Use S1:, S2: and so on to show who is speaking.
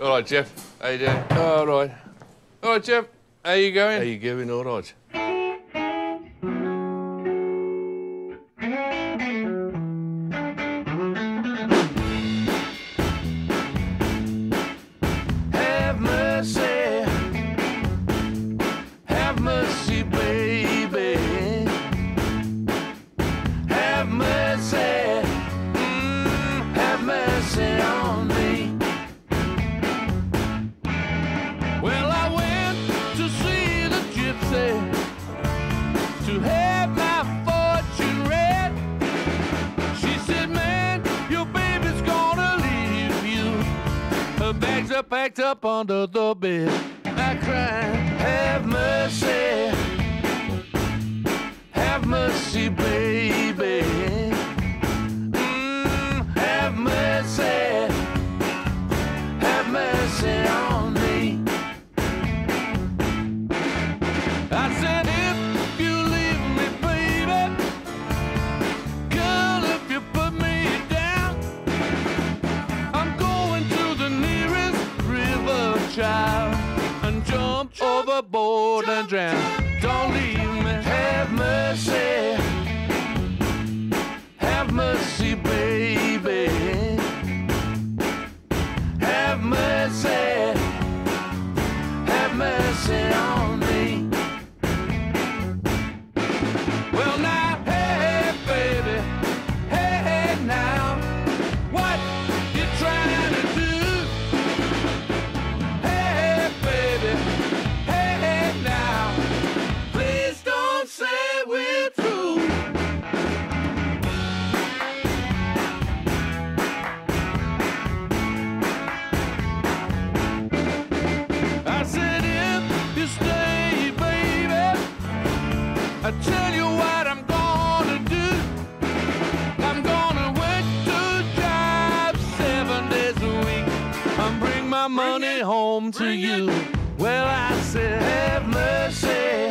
S1: All right, Jeff. How you doing? All right. All right, Jeff. How you going? How you going? All right. Have mercy. Have mercy, baby. Have mercy. Have mercy on me. Well, I went to see the gypsy to have my fortune read. She said, man, your baby's gonna leave you. Her bags are packed up under the bed. I cried, have mercy. Have mercy, baby. Have mercy. Have mercy on me. I said, if you leave me, baby, girl, if you put me down, I'm going to the nearest river, child, and jump overboard and drown. Don't leave me. Have mercy. Have mercy, baby. Have mercy. Have mercy on me. Well, now, hey, baby. Hey, now. What you trying to do? Hey, baby. Hey, now. Please don't say we're through. I said, if you stay, baby, I tell you what I'm gonna do. I'm gonna work 2 jobs 7 days a week and bring my money home to you. Well, I said, have mercy.